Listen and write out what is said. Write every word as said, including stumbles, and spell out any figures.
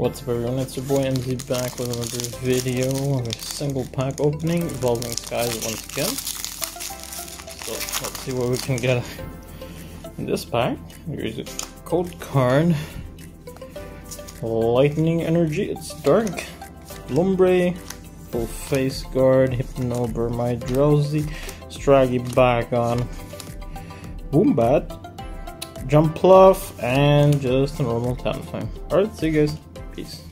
What's up everyone, it's your boy M Z back with another video of a single pack opening, Evolving Skies once again. So let's see what we can get in this pack. Here's a code card, Lightning Energy, it's dark, Lumbre, Full Face Guard, Hypno, Burmite, Drowsy, Straggy Bagon, Wombat, Jump Pluff, and just a normal Talonflame. Alright, see you guys. Peace.